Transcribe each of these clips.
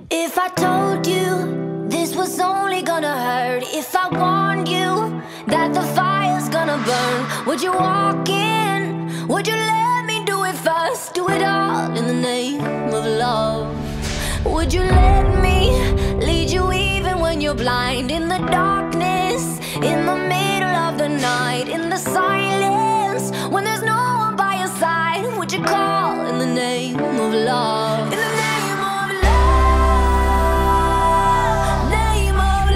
If I told you this was only gonna hurt, if I warned you that the fire's gonna burn, would you walk in? Would you let me do it first? Do it all in the name of love. Would you let me lead you even when you're blind? In the darkness, in the middle of the night, in the silence, when there's no one by your side, would you call in the name of love? In the name of love, name of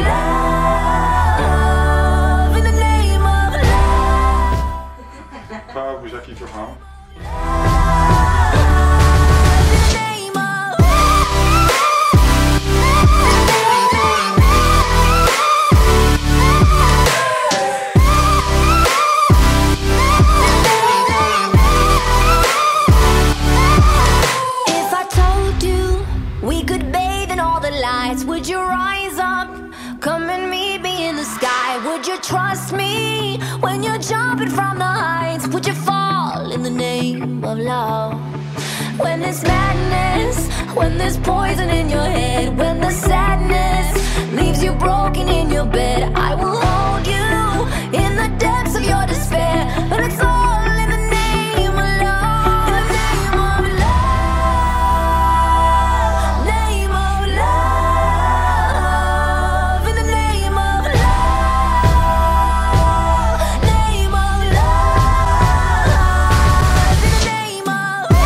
love, in the name of love. Pa, buziaki kocham. Would you rise up, come and meet me in the sky? Would you trust me when you're jumping from the heights? Would you fall in the name of love? When there's madness, when there's poison in your head, when the sadness leaves you broken in your bed, I will hold you in the depths of your despair. But it's all in the name of love, in the name of love, name of love, in the name of love, name of love, in the name of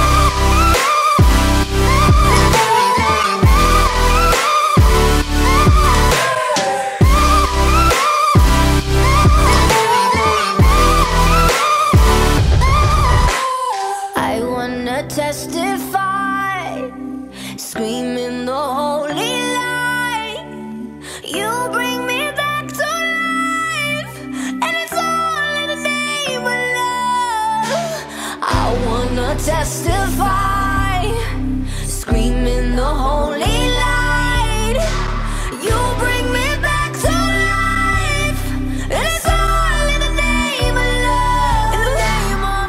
I wanna testify, screaming the holy light. You bring me back to life, and it's all in the name of love. I wanna testify, screaming the holy light. You bring me back to life, and it's all in the name of love. In the name of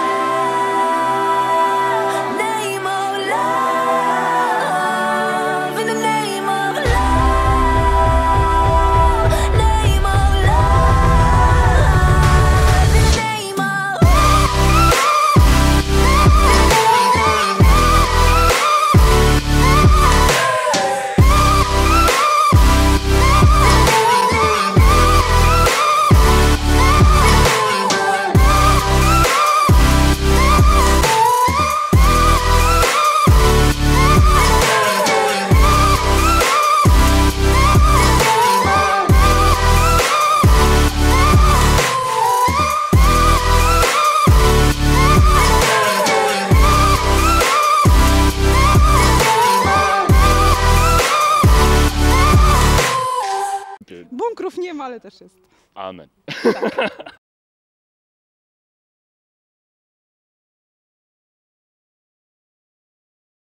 love, name of love, in the name of love, name of love, in the name of Bunkrów nie ma, ale też jest. Amen.